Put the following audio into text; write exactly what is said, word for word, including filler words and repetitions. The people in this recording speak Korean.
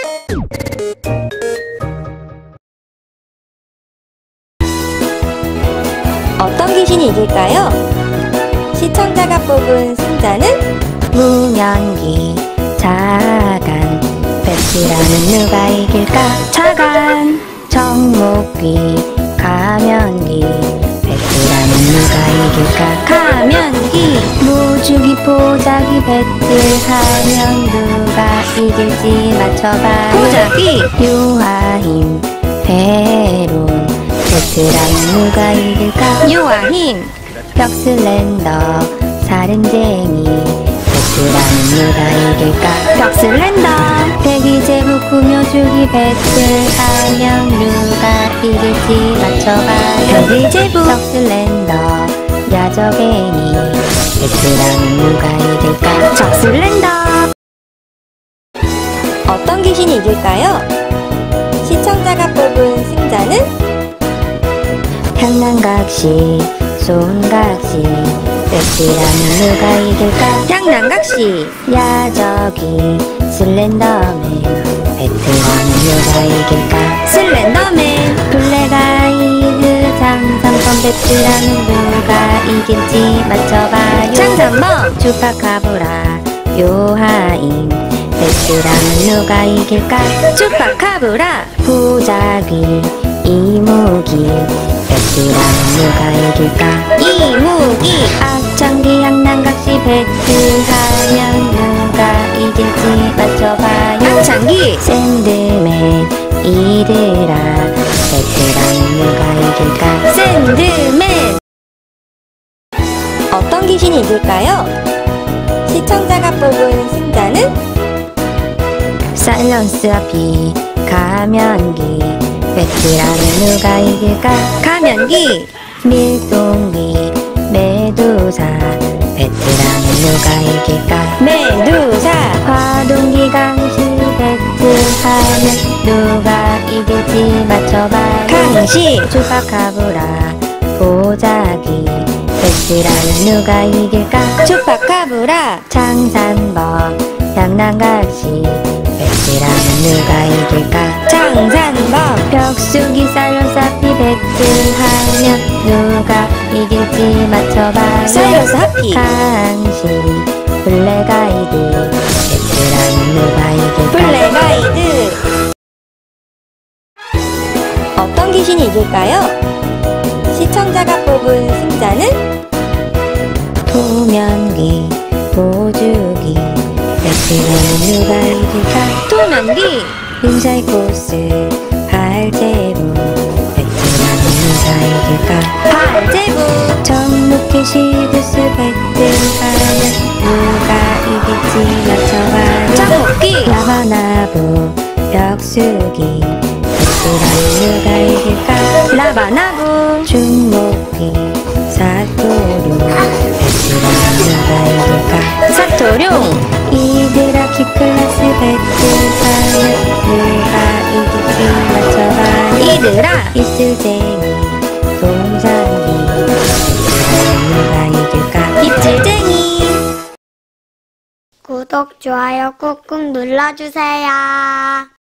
어떤 귀신이 이길까요? 시청자가 뽑은 승자는 무면기 자간 배트라면 누가 이길까? 자간 정목귀 가면기 배트라면 누가 이길까? 가면기 무주기 보자기 배트하면 누가 이길지 맞춰봐. 보자기 유아힘 배론 배트라면 누가 이길까? 유아힘 벽슬렌더 살인쟁이 배트라면 누가 이길까? 벽슬렌더 대기제부 구묘주기 배틀하면 누가 이길지 맞춰봐요. 대기제부 벽슬렌더 야적행이 배트라면 누가 이길까? 적슬렌더 어떤 귀신이 이길까요? 시청자가 뽑은 승자는 향난각시 손각시 배트라면 누가 이길까? 향난각시 야적이 슬렌더맨 배트라면 누가 이길까? 슬렌더맨 블랙아이드 장삼번 배트라면 누가 이길지 맞춰봐요. 장삼번 주파카브라 요하임 배트라면 누가 이길까? 추파카브라 부자귀 이무기 배트라면 누가 이길까? 이무기 악창기 향난각시 배트하면 누가 이길지 맞춰봐요. 악창기 샌드맨 이드라 배트라면 누가 이길까? 샌드맨 어떤 귀신이 이길까요? 시청자가 뽑은 승자는 사일런스 앞이 가면기 배트라면 누가 이길까? 가면기 밀동기 메두사 배트라면 누가 이길까? 메두사 화동기 강시 배트하면 누가 이길지 맞춰봐요. 강시 주파카브라 보자기 배트라면 누가 이길까? 추파카브라 장산범 향난각시 배트라면 누가 이길까? 장산범 벽수기 사일런사피 배트하면 누가 이길지 맞춰봐요. 사일런스 하피 강시 블랙아이드 배트라면 누가 이길까? 블랙아이드 어떤 귀신이 이길까요? 시청자가 뽑은 승자는 토면기 보주기 배트라면 누가 이길까? 토면기 림사이코스 발제부 배트라면 누가 이길까? 발제부 정목기 시드스 배트하면 누가 이길지 맞춰봐요. 정목기 라바나부 벽수기 배트라면 누가 이길까? 라바나부 중목기 사토류 배트라면 누가 이길까? 사토룡 이드라 키클라스 배트하면 누가 이길지 맞춰봐요. 이드라 입술쟁이 동상이 배트라면 누가 이길까? 입질쟁이 구독, 좋아요 꾹꾹 눌러주세요.